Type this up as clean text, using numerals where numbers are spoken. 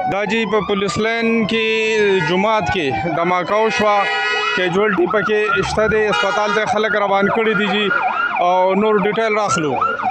دا جی په پولیس لین کې جمعات کې دھماکه وشوه، کیجوالټي پکې شته دی، هسپتال ته خلک روان کړي دي جی او نور ډیټیل راخلو.